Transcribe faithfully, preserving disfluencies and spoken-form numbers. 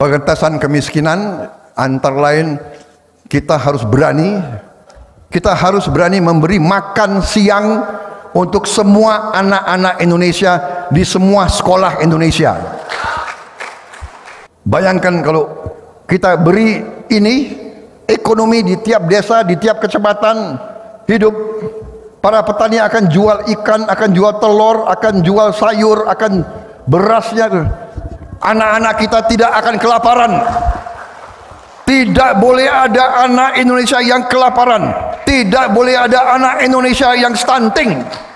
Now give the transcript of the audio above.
Pengentasan kemiskinan antara lain kita harus berani, kita harus berani memberi makan siang untuk semua anak-anak Indonesia di semua sekolah Indonesia. Bayangkan kalau kita beri ini, ekonomi di tiap desa, di tiap kecamatan hidup. Para petani akan jual ikan, akan jual telur, akan jual sayur, akan berasnya. Anak-anak kita tidak akan kelaparan. Tidak boleh ada anak Indonesia yang kelaparan. Tidak boleh ada anak Indonesia yang stunting.